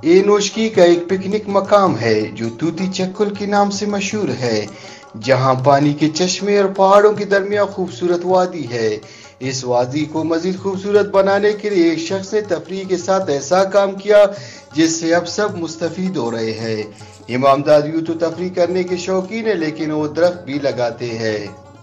یہ نوشکی کا ایک پکنک مقام ہے جو توتی چکل کے نام سے مشہور ہے، جہاں پانی کے چشمے اور پہاڑوں کے درمیان خوبصورت وادی ہے۔ اس وادی کو مزید خوبصورت بنانے کے لیے ایک شخص نے تفریح کے ساتھ ایسا کام کیا جس سے اب سب مستفید ہو رہے ہیں۔ امامداد یوں تو تفریح کرنے کے شوقین ہیں، لیکن وہ درخت بھی لگاتے ہیں۔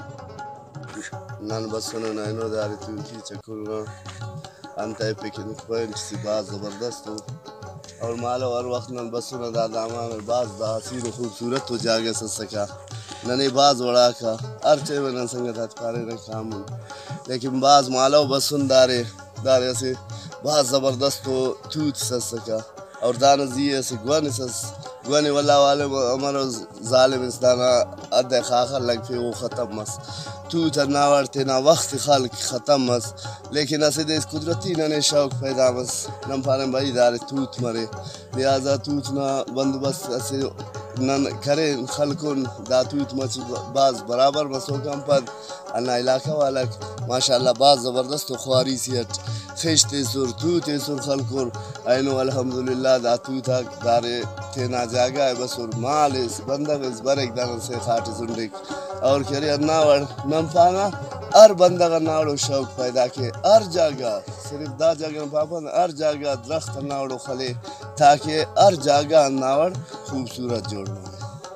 نان بسونا نائنو داری توتی چکلنا انتہائی پکنک پوائنٹ سی باز زبردست ہو اور مالا اور وقت نان بسونا دا داما میں باز دا حسین و خوبصورت ہو جاگے سسکا ننے باز وڑا کا ارچے میں نن سنگت ہاتھ پارے رکھام لیکن باز مالا و بسون دارے اسے باز زبردست ہو توت سسکا اور دانا زیے سے گوانے والا والے عمر ظالم اس دانا ادھے خاخر لگ پہ وہ ختم مس توت ناورتے نا وقت خلق ختم مس لیکن اسے دے اس قدرتی ننے شوق پیدا مس نم پانے بھائی دارے توت مرے لہذا توت نا بندوبست اسے نن کرے خلقون دا توت مچ باز برابر مسو کم پر انا علاقہ والک ماشاءاللہ باز زبردست خواری سیٹ خشتے سر توتے سر خلقور اینو الحمدللہ دا توتا دارے تینا جاگا ہے بس اور مال اس بندہ اس برک دانا سے خاٹی سنڈک اور کرے ناوڑ نم پانا ہر بندہ کا ناوڑو شوق پیدا کے ہر جگہ صرف دا جگہ پاپا ہر جگہ درخت ناوڑو خلے تاکہ ہر جگہ ناوڑ خوبصورت جوڑنا۔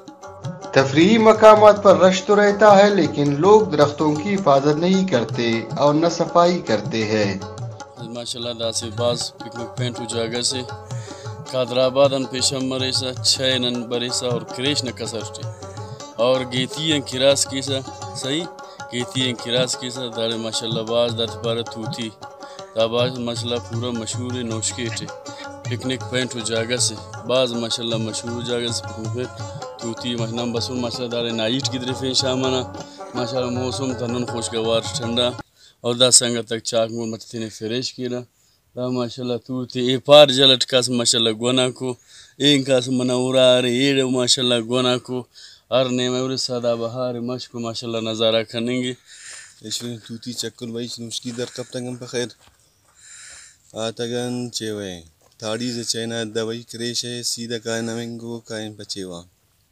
تفریحی مقامات پر رش تو رہتا ہے، لیکن لوگ درختوں کی حفاظت نہیں کرتے اور نہ صفائی کرتے ہیں۔ ماشاءاللہ دا سے باز پکنک پینٹو جگہ سے قادر آبادن پیشم مریسا چھینن بریسا اور کریش نہ کسرٹے اور گیتی ان کراس کیسا صحیح گیتی ان کراس کیسا دارے ماشاءاللہ باز دا تپارا توتی دا باز ماشاءاللہ پورا مشہور نوشکی ٹے پکنک پینٹو جگہ سے باز ماشاءاللہ مشہور جگہ سے پکنک پینٹ توتی مہنام بسون ماشاءاللہ دارے نائٹ کی طرفیں شامانا ماشاءاللہ موسم تنن خوشگوار ٹھنڈا اور دا سنگا تک چاک مول متتی نے فریش کینا دا ماشاءاللہ توتی اے پار جلٹ کاس ماشاءاللہ گونا کو این کاس منورا رے ایڑ ماشاءاللہ گونا کو ہر نیم اور سادا بہار مشک ماشاءاللہ نظارہ کریں گے۔ ایشوین توتی چکل ویش نوشکی در کب تنگم پخیر آتگن چیوے تھاڑی سے چینا دوائی کریش ہے سیدھا کائن نمینگو کائن پچیوا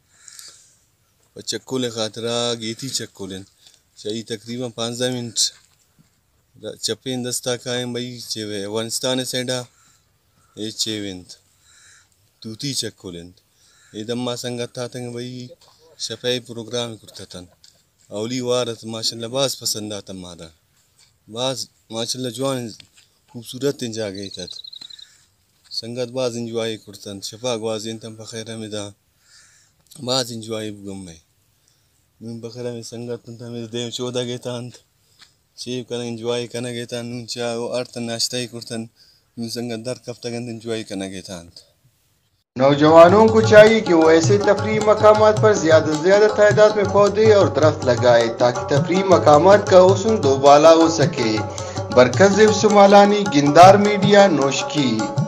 چکل خاطرہ گیتی چکلن چاہی تقریباً 15 منٹ چپین دستا کائن بھائی چیوے افغانستان سیڈا اے چیوینت توتی چکلن اے دمہ سنگت تھا تنگ بھائی شفائی پروگرام کرتا تھا اولی وارت ماشاءاللہ باز پسند آتا مارا باز ماشاءاللہ جوان خوبصورت انجا گئی تھا سنگت باز انجوائی کرتا شفا گوازین تم بخیر ہمیں دا باز انجوائی بگم میں نون بخیر ہمیں سنگت تم ہمیں دیم چودہ گئی تھا شیف کرنا انجوائی کرنا گئی تھا نون چاہو ارتن ناشتائی کرتا نون سنگت در کفتہ گند انجوائی کرنا گئی تھا۔ نوجوانوں کو چاہیے کہ وہ ایسے تفریحی مقامات پر زیادہ سے زیادہ تعداد میں پودے اور درخت لگائے تاکہ تفریحی مقامات کا حسن دوبالا ہو سکے۔ برکت سمالانی، گندار میڈیا، نوشکی۔